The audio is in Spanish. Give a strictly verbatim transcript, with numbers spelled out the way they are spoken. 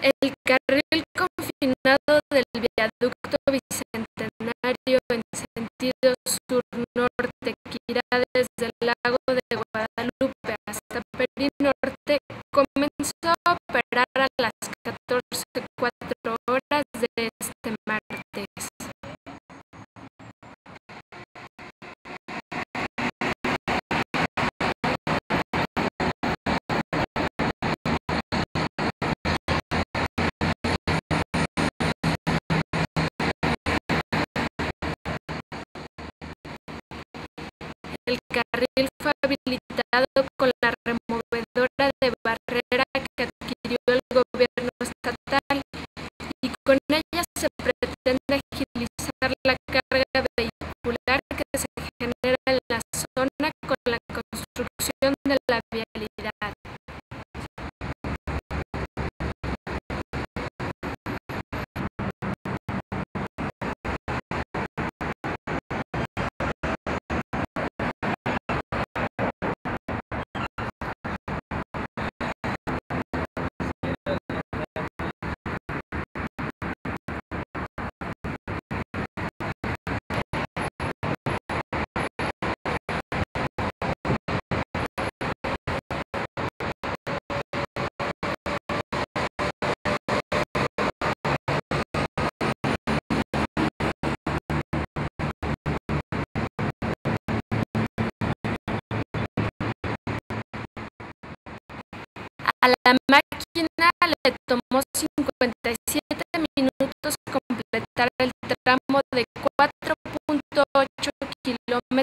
El carril confinado del viaducto Bicentenario en sentido sur-norte, que irá desde el Lago de Guadalupe hasta Perinorte, comenzó a operar a las catorce cuatro horas de este martes. El carril fue habilitado con la removedora de barrera que adquirió el gobierno estatal, y con ella se pretende agilizar la carga vehicular que se genera en la zona con la construcción de la vialidad. A la máquina le tomó cincuenta y siete minutos completar el tramo de cuatro punto ocho kilómetros